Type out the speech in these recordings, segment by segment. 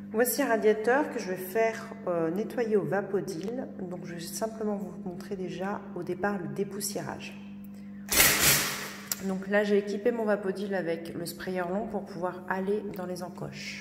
Voici un radiateur que je vais faire nettoyer au Vapodil. Donc je vais simplement vous montrer déjà au départ le dépoussiérage. Donc là j'ai équipé mon Vapodil avec le sprayer long pour pouvoir aller dans les encoches.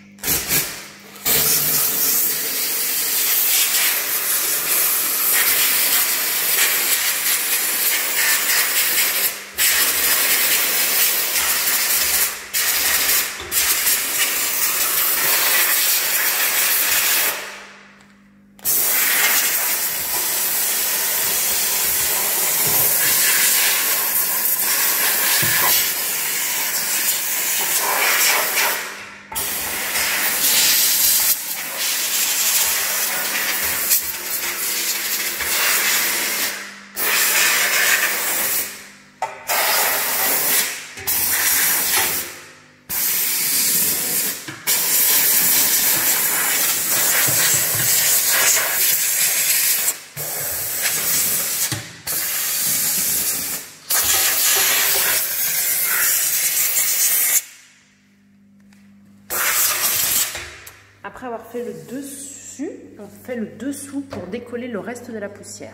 Après avoir fait le dessus, on fait le dessous pour décoller le reste de la poussière.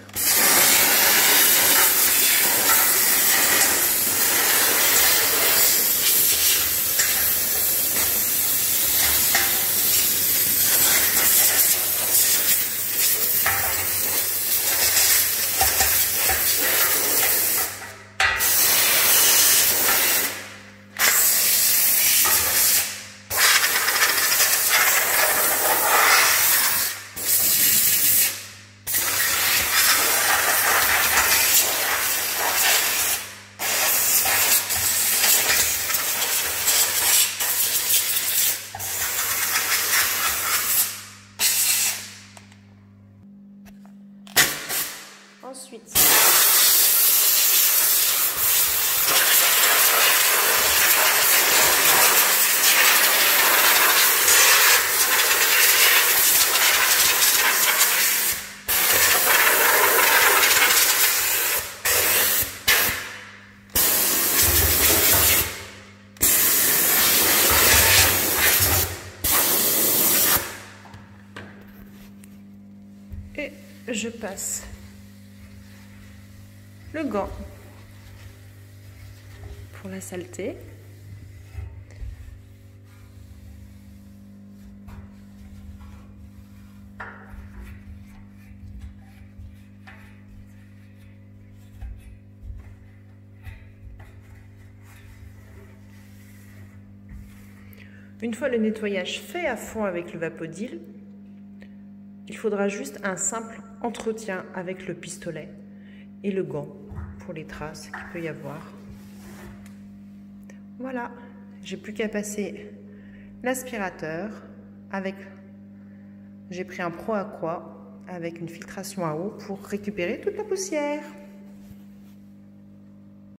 Ensuite, et je passe le gant pour la saleté. Une fois le nettoyage fait à fond avec le Vapodil, il faudra juste un simple entretien avec le pistolet et le gant pour les traces qu'il peut y avoir. Voilà, j'ai plus qu'à passer l'aspirateur avec, j'ai pris un Pro Aqua avec une filtration à eau pour récupérer toute la poussière.